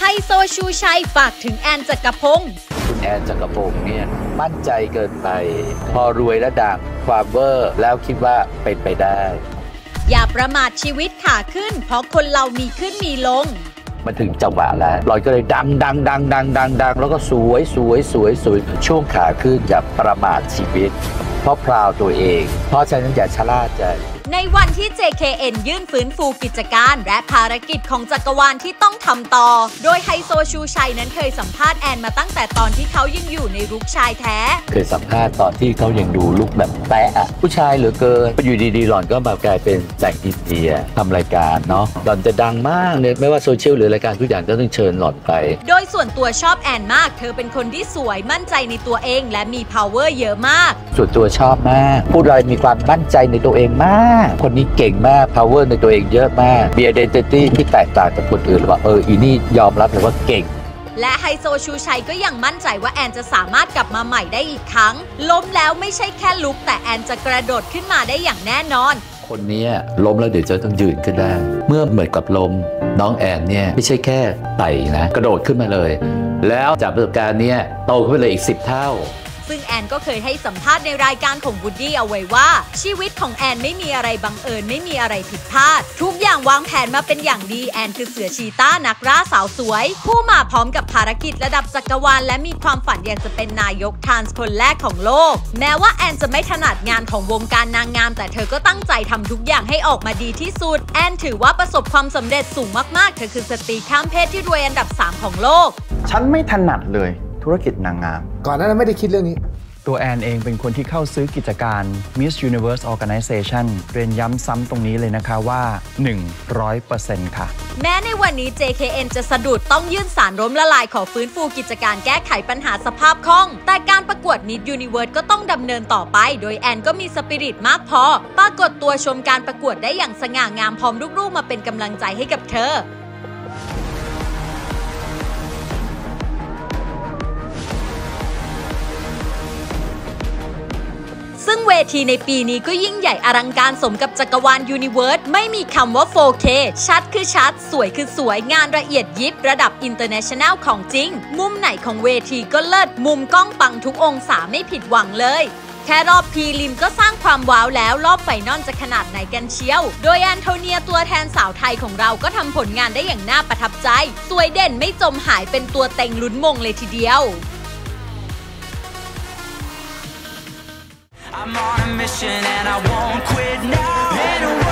โซชูชัยฝากถึงแอนจักรพงศ์คุณแอนจักรพงศ์เนี่ยมั่นใจเกินไปพอรวยและดังความเวอร์แล้วคิดว่าเป็นไปได้อย่าประมาทชีวิตขาขึ้นเพราะคนเรามีขึ้นมีลงมาถึงจังหวะแล้วลอยก็เลยดังแล้วก็สวยช่วงขาขึ้นอย่าประมาทชีวิตเพราะพราวตัวเองเพราะฉะนั้นอย่าชะล่าใจในวันที่ JKN ยื่นฟื้นฟูกิจการและภารกิจของจักรวาลที่ต้องทำต่อโดยไฮโซชูชัยนั้นเคยสัมภาษณ์แอนมาตั้งแต่ตอนที่เขายังอยู่ในลุคชายแท้เคยสัมภาษณ์ตอนที่เขายังดูลุคแบบแปะผู้ชายเหลือเกินอยู่ดีๆหล่อนก็มากลายเป็นแสงอินเดียทำรายการเนาะหล่อนจะดังมากเลยไม่ว่าโซเชียลหรือรายการทุกอย่างต้องเชิญหล่อนไปโดยส่วนตัวชอบแอนมากเธอเป็นคนที่สวยมั่นใจในตัวเองและมี power เยอะมากส่วนตัวชอบมากพูดอะไรมีความมั่นใจในตัวเองมากคนนี้เก่งมาก power ในตัวเองเยอะมากมี identity ที่แตกต่างจากคนอื่นว่าอีนี่ยอมรับเลยว่าเก่งและไฮโซชูชัยก็ยังมั่นใจว่าแอนจะสามารถกลับมาใหม่ได้อีกครั้งล้มแล้วไม่ใช่แค่ลุกแต่แอนจะกระโดดขึ้นมาได้อย่างแน่นอนคนนี้ล้มแล้วเดี๋ยวจะต้องยืนขึ้นได้เมื่อเหมือนกับล้มน้องแอนเนี่ยไม่ใช่แค่ไต่นะกระโดดขึ้นมาเลยแล้วจากประสบการณ์นี้โตขึ้นไปเลยอีก10 เท่าซึ่งแอนก็เคยให้สัมภาษณ์ในรายการของวูดดี้เอาไว้ว่าชีวิตของแอนไม่มีอะไรบังเอิญไม่มีอะไรผิดพลาดทุกอย่างวางแผนมาเป็นอย่างดีแอนคือเสือชีต้านักล่าสาวสวยผู้มาพร้อมกับภารกิจระดับจักรวาลและมีความฝันอยากจะเป็นนายกทรานส์คนแรกของโลกแม้ว่าแอนจะไม่ถนัดงานของวงการนางงามแต่เธอก็ตั้งใจทำทุกอย่างให้ออกมาดีที่สุดแอนถือว่าประสบความสำเร็จสูงมากๆเธอคือสตรีข้ามเพศที่รวยอันดับ3ของโลกฉันไม่ถนัดเลยธุรกิจนางงามก่อนหน้านั้นไม่ได้คิดเรื่องนี้ตัวแอนเองเป็นคนที่เข้าซื้อกิจการ Miss Universe Organization เรียนย้ำซ้ำตรงนี้เลยนะคะว่า 100% ค่ะแม้ในวันนี้ JKN จะสะดุดต้องยื่นศาลล้มละลายขอฟื้นฟูกิจการแก้ไขปัญหาสภาพคล่องแต่การประกวด Miss Universe ก็ต้องดำเนินต่อไปโดยแอนก็มีสปิริตมากพอปรากฏตัวชมการประกวดได้อย่างสง่างามพร้อมลูกๆมาเป็นกำลังใจให้กับเธอซึ่งเวทีในปีนี้ก็ยิ่งใหญ่อลังการสมกับจักรวาลยูนิเวิร์สไม่มีคำว่า 4K ชัดคือชัดสวยคือสวยงานละเอียดยิบระดับ International ของจริงมุมไหนของเวทีก็เลิศมุมกล้องปังทุกองศาไม่ผิดหวังเลยแค่รอบพรีลิมก็สร้างความว้าวแล้วรอบไฟนอลจะขนาดไหนกันเชียวโดยแอนโทเนียตัวแทนสาวไทยของเราก็ทำผลงานได้อย่างน่าประทับใจสวยเด่นไม่จมหายเป็นตัวเต็งลุ้นมงเลยทีเดียว I'm on a mission and I won't quit now.